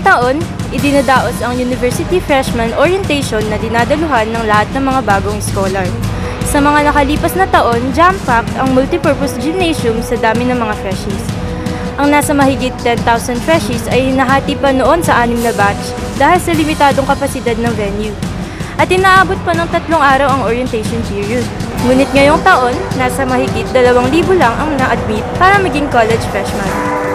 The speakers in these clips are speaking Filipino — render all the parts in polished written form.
Tuwing taon, idinadaos ang University Freshman Orientation na dinadaluhan ng lahat ng mga bagong scholar. Sa mga nakalipas na taon, jam-packed ang multipurpose gymnasium sa dami ng mga freshies. Ang nasa mahigit 10,000 freshies ay hinahati pa noon sa 6 na batch dahil sa limitadong kapasidad ng venue. At inaabot pa ng 3 araw ang orientation period. Ngunit ngayong taon, nasa mahigit 2,000 lang ang na-admit para maging college freshman.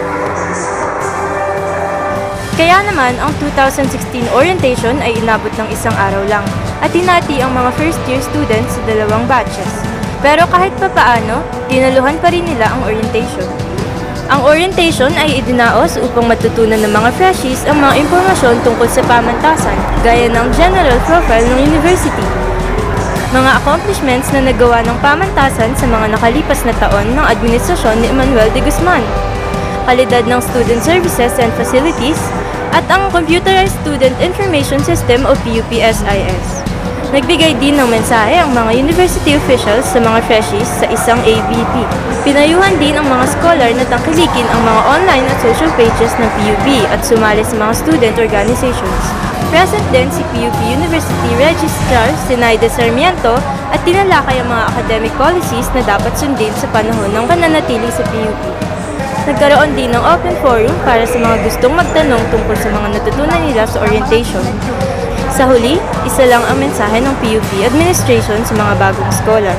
Kaya naman, ang 2016 orientation ay inabot ng 1 araw lang at hinati ang mga first-year students sa 2 batches. Pero kahit papaano, dinaluhan pa rin nila ang orientation. Ang orientation ay idinaos upang matutunan ng mga freshies ang mga impormasyon tungkol sa pamantasan, gaya ng general profile ng university, mga accomplishments na nagawa ng pamantasan sa mga nakalipas na taon ng administrasyon ni Emmanuel de Guzman, kalidad ng student services and facilities, at ang Computerized Student Information System o PUPSIS. Nagbigay din ng mensahe ang mga university officials sa mga freshies sa isang AVP. Pinayuhan din ang mga scholar na tangkilikin ang mga online at social pages ng PUP at sumali sa mga student organizations. Present din si PUP University Registrar Zenaida Sarmiento at tinalakay ang mga academic policies na dapat sundin sa panahon ng pananatili sa PUP. Nagkaroon din ng open forum para sa mga gustong magtanong tungkol sa mga natutunan nila sa orientation. Sa huli, isa lang ang mensahe ng PUP administration sa mga bagong scholar.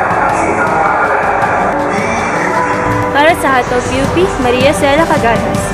Para sa Hataw PUP, Maria Cela Caganas.